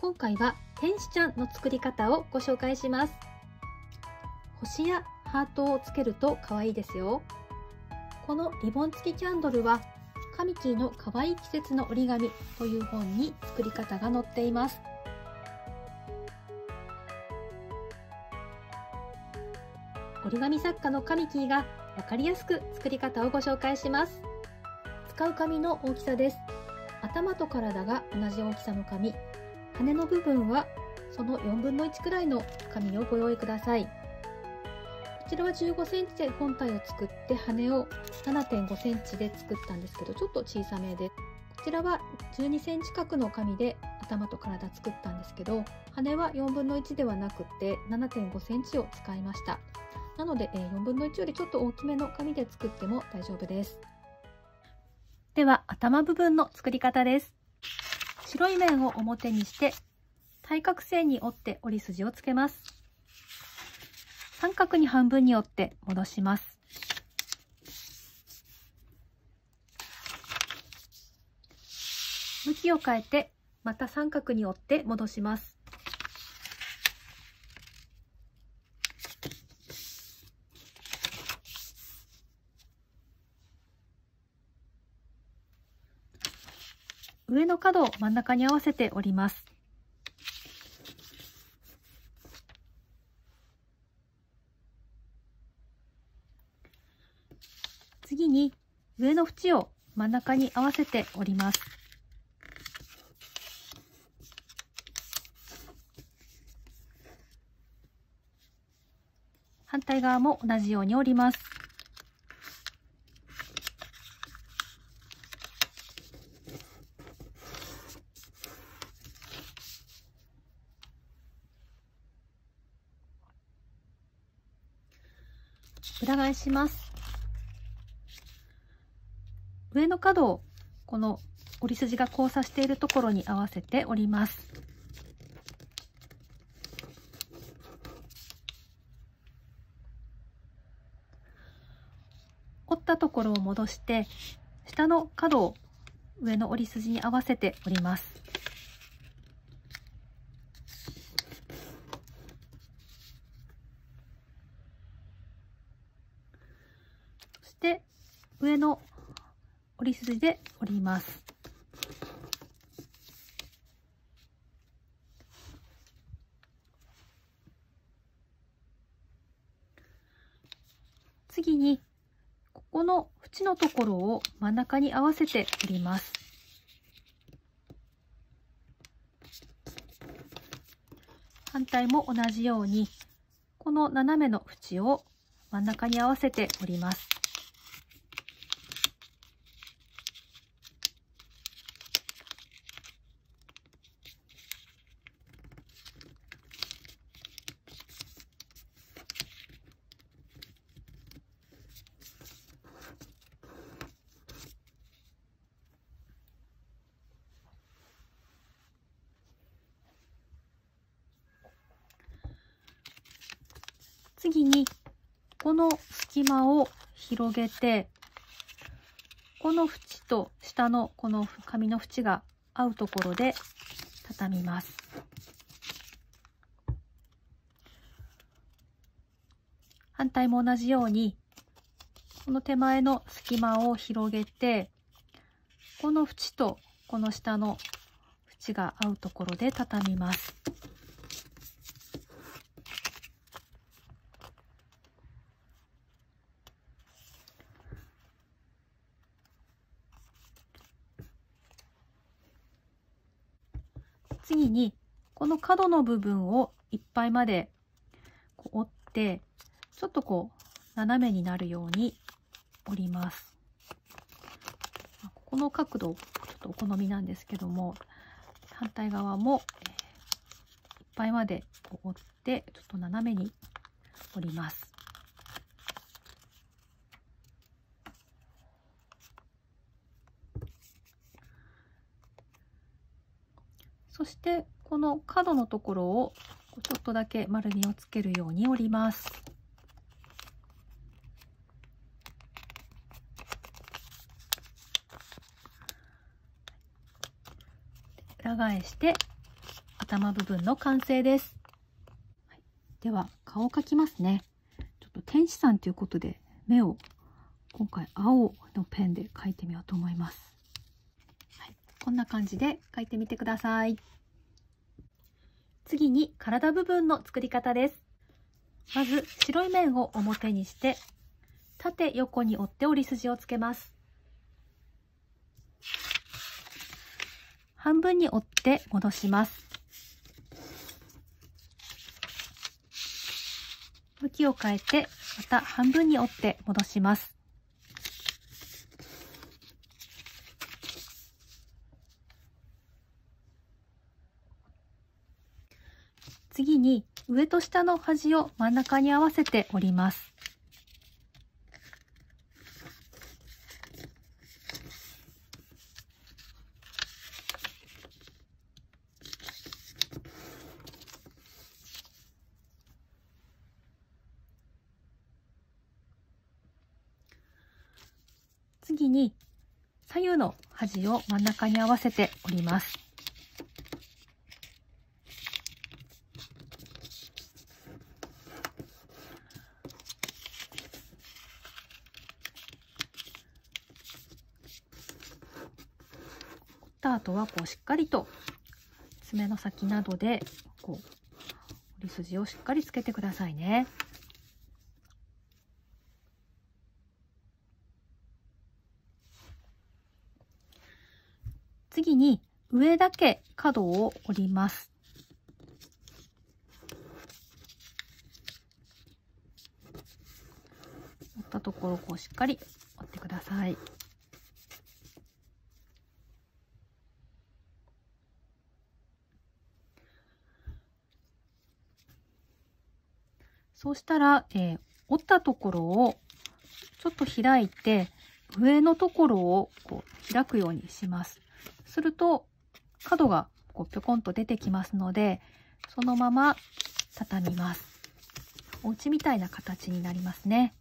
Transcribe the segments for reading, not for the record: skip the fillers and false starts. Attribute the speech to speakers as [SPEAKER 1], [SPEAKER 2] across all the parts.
[SPEAKER 1] 今回は天使ちゃんの作り方をご紹介します。星やハートをつけると可愛いですよ。このリボン付きキャンドルはカミキーの可愛い季節の折り紙という本に作り方が載っています。折り紙作家のカミキーがわかりやすく作り方をご紹介します。使う紙の大きさです。頭と体が同じ大きさの紙、羽の部分はその4分の1くらいの紙をご用意ください。こちらは15センチで本体を作って羽を7.5センチで作ったんですけど、ちょっと小さめで、こちらは12センチ角の紙で頭と体作ったんですけど、羽は4分の1ではなくて 7.5センチを使いました。なので4分の1よりちょっと大きめの紙で作っても大丈夫です。では頭部分の作り方です。白い面を表にして対角線に折って折り筋をつけます。三角に半分に折って戻します。向きを変えてまた三角に折って戻します。上の角を真ん中に合わせて折ります。次に上の縁を真ん中に合わせて折ります。反対側も同じように折ります。裏返します。上の角をこの折り筋が交差しているところに合わせて折ります。折ったところを戻して下の角を上の折り筋に合わせて折ります。そして上の折り筋で折ります。次にここの縁のところを真ん中に合わせて折ります。反対も同じようにこの斜めの縁を真ん中に合わせて折ります。次にこの隙間を広げて、この縁と下のこの紙の縁が合うところで畳みます。反対も同じようにこの手前の隙間を広げて、この縁とこの下の縁が合うところで畳みます。次にこの角の部分をいっぱいまで折って、ちょっとこう斜めになるように折ります。ここの角度ちょっとお好みなんですけども、反対側もいっぱいまで折ってちょっと斜めに折ります。そしてこの角のところをちょっとだけ丸みをつけるように折ります。裏返して頭部分の完成です。はい、では顔を描きますね。ちょっと天使さんということで目を今回青のペンで描いてみようと思います。はい、こんな感じで描いてみてください。次に体部分の作り方です。まず白い面を表にして縦横に折って折り筋をつけます。半分に折って戻します。向きを変えてまた半分に折って戻します。次に上と下の端を真ん中に合わせて折ります。次に左右の端を真ん中に合わせて折ります。折った後はしっかりと爪の先などで折り筋をしっかりつけてくださいね。次に上だけ角を折ります。折ったところをしっかり折ってください。そうしたら、折ったところをちょっと開いて上のところを開くようにします。すると角がぴょこんと出てきますので、そのまま畳みます。お家みたいな形になりますね。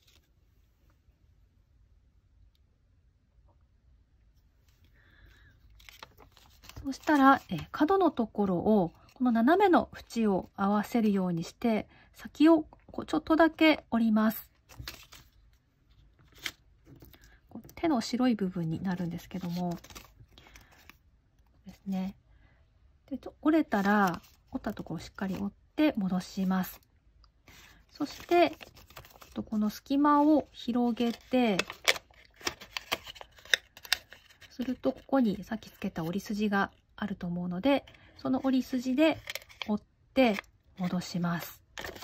[SPEAKER 1] そしたら、角のところをこの斜めの縁を合わせるようにして先をちょっとだけ折ります。手の白い部分になるんですけどもですね。で折れたら折ったところをしっかり折って戻します。そしてこの隙間を広げて、するとここにさっきつけた折り筋があると思うので、その折り筋で折って戻します。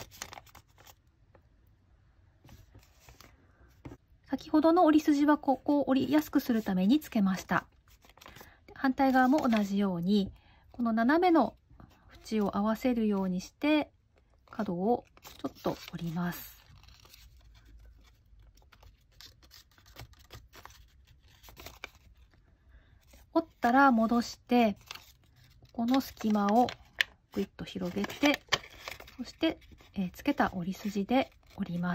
[SPEAKER 1] 先ほどの折り筋はここを折りやすくするためにつけました。反対側も同じようにこの斜めの縁を合わせるようにして角をちょっと折ります。折ったら戻してこの隙間をぐいっと広げて、そして、つけた折り筋で折ります。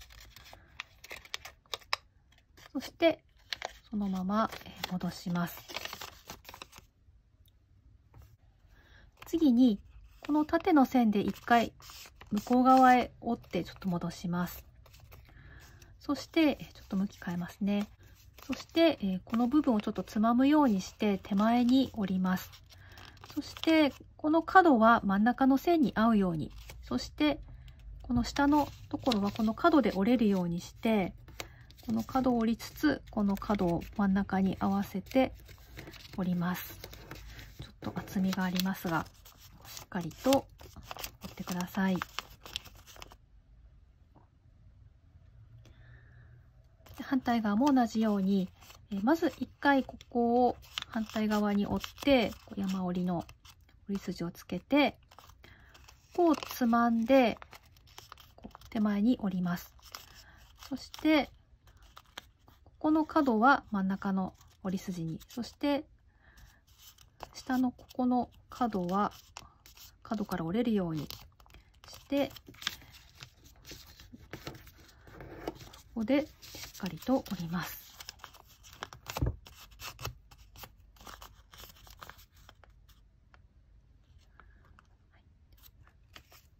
[SPEAKER 1] そしてそのまま戻します。次にこの縦の線で一回向こう側へ折ってちょっと戻します。そしてちょっと向き変えますね。そしてこの部分をちょっとつまむようにして手前に折ります。そしてこの角は真ん中の線に合うように、そしてこの下のところはこの角で折れるようにして、この角を折りつつこの角を真ん中に合わせて折ります。ちょっと厚みがありますがしっかりと折ってください。反対側も同じようにまず1回ここを反対側に折って山折りの折り筋をつけてこうつまんで手前に折ります。そしてここの角は真ん中の折り筋に、そして下のここの角は角から折れるようにしてここでしっかりと折ります。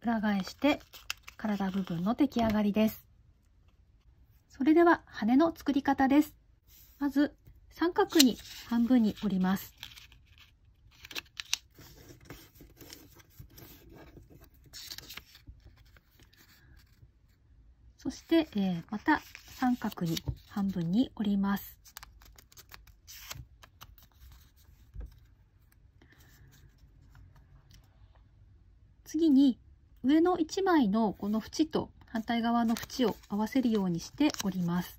[SPEAKER 1] 裏返して体部分の出来上がりです。それでは羽の作り方です。まず三角に半分に折ります。そして、また三角に半分に折ります。次に上の1枚のこの縁と反対側の縁を合わせるようにして折ります。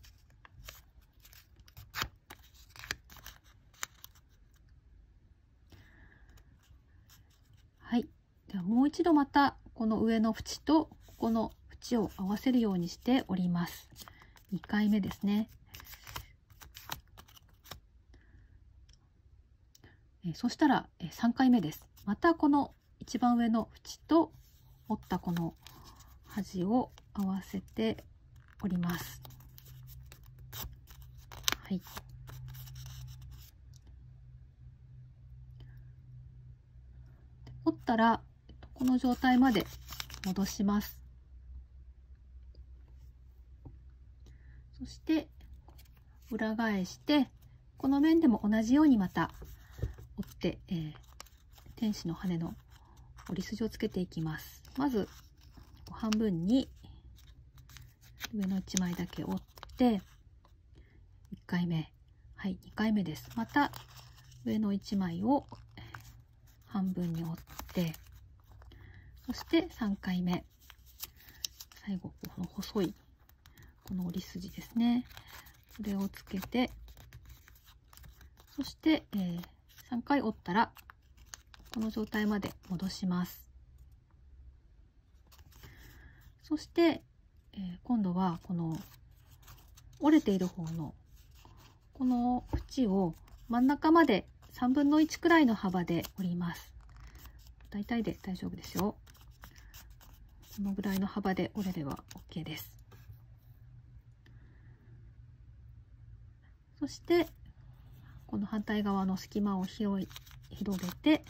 [SPEAKER 1] はい。ではもう一度またこの上の縁とここの縁を合わせるようにして折ります。2回目ですね。そしたら3回目です。またこの一番上の縁と折ったこの端を合わせて折ります。はい。折ったらこの状態まで戻します。そして裏返してこの面でも同じようにまた折って、天使の羽の折り筋をつけていきます。まず半分に上の1枚だけ折って1回目、はい、2回目です。また上の1枚を半分に折ってそして3回目、最後この細いこの折り筋ですね、これをつけてそして、3回折ったらこの状態まで戻します。そして、今度はこの折れている方のこの縁を真ん中まで3分の1くらいの幅で折ります。大体で大丈夫ですよ。このぐらいの幅で折れれば OK です。そしてこの反対側の隙間を広げて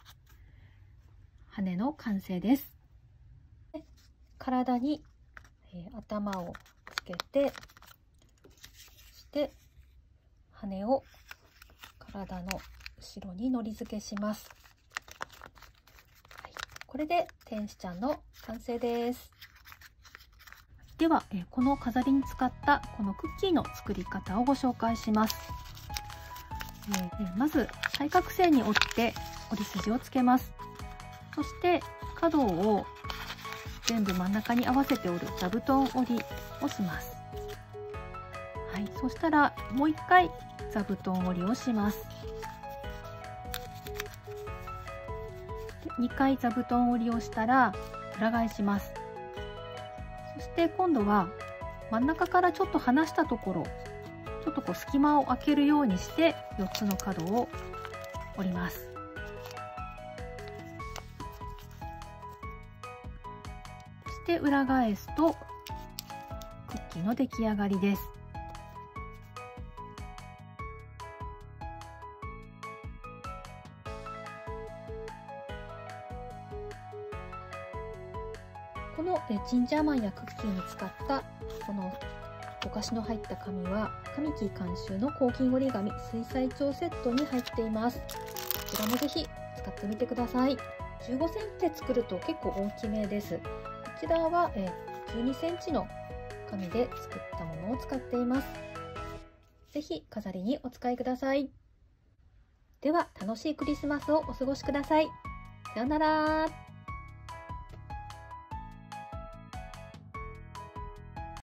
[SPEAKER 1] 羽の完成です。体に、頭をつけてそして羽を体の後ろにのり付けします。はい、これで天使ちゃんの完成です。では、この飾りに使ったこのクッキーの作り方をご紹介します。まず対角線に折って折り筋をつけます。そして角を全部真ん中に合わせて折る座布団折りをします。はい、そしたらもう一回座布団折りをします。2回座布団折りをしたら裏返します。そして今度は真ん中からちょっと離したところ、ちょっとこう隙間を空けるようにして4つの角を折ります。そして裏返すとクッキーの出来上がりです。このジンジャーマンやクッキーに使ったこのお菓子の入った紙はカミキ監修の抗菌折り紙水彩帳セットに入っています。こちらもぜひ使ってみてください。15センチで作ると結構大きめです。こちらは12センチの紙で作ったものを使っています。ぜひ飾りにお使いください。では楽しいクリスマスをお過ごしください。さようなら。